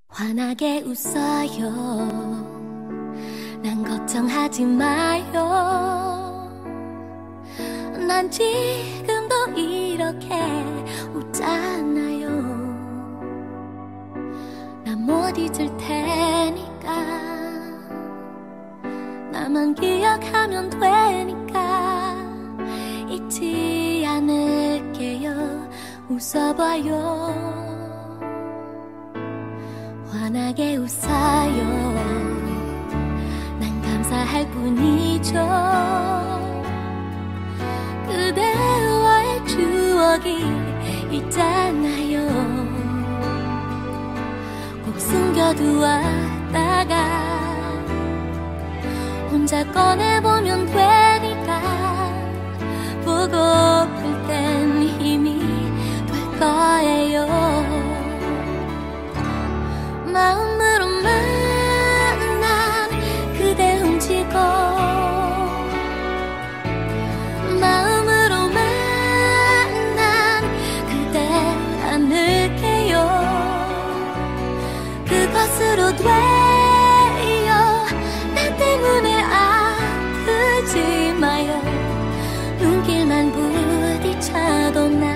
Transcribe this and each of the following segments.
환하게 웃어요. 난 걱정하지 마요. 난 지금도 이렇게 웃잖아요. 난 못 잊을 테니까. 나만 기억하면 되니까 잊지 않을게요. 웃어봐요. 환하게 웃어요. 난 감사할 뿐이죠. 그대와의 추억이 있잖아요. 꼭 숨겨두었다가 혼자 꺼내보면 되니까 보고플 땐 힘이 될 거예요. 마음으로만 난 그대 훔치고 마음으로만 난 그대 안을게요. 그것으로 돼요. 나 때문에 아프지 마요. 눈길만 부딪혀도 난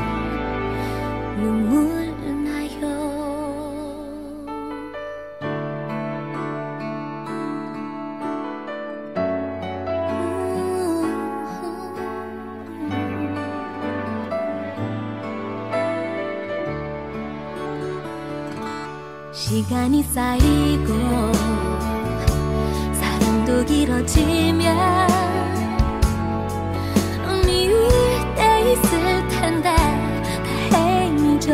눈물 시간이 쌓이고 사랑도 길어지면 미울 때 있을 텐데 다행이죠.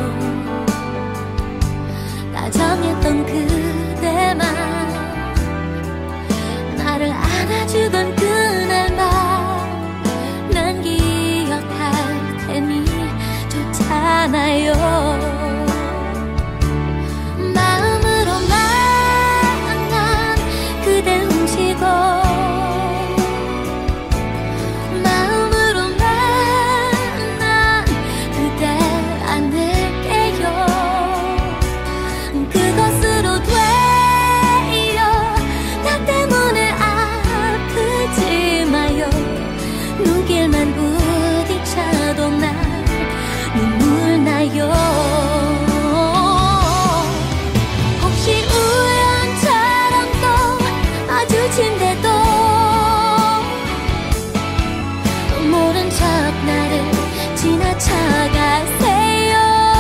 다정했던 그대만 나를 안아주던 그날만 난 기억할 테니 좋잖아요. 눈길만 부딪혀도 난 눈물 나요. 혹시 우연처럼 또 마주친데도 모른 척 나를 지나쳐가세요.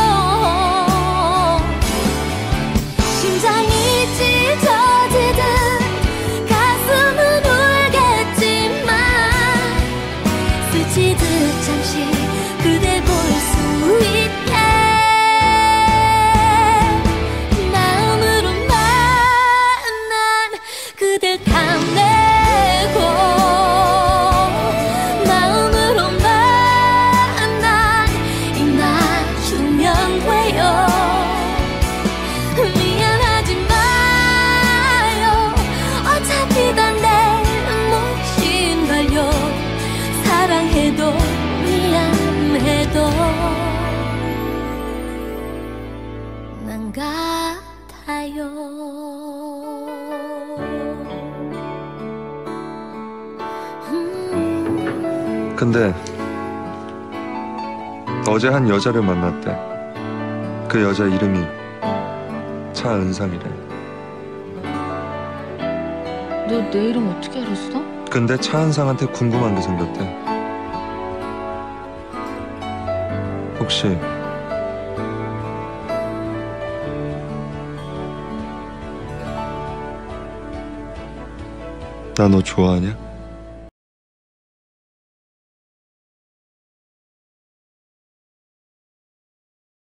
심장이 찢어지듯 가슴은 스치듯 잠시 그댈 볼 수 있게 마음으로만 난 그댈 탐내고 마음으로만 난 입맞추면 돼요. 미안하지 마요. 어차피 다 내 몫인걸요. 사랑해도 미안해도 난 같아요. 근데 어제 한 여자를 만났대. 그 여자 이름이 차은상이래. 너 내 이름 어떻게 알았어? 근데 차은상한테 궁금한 게 생겼대. 혹시 나 너 좋아하냐?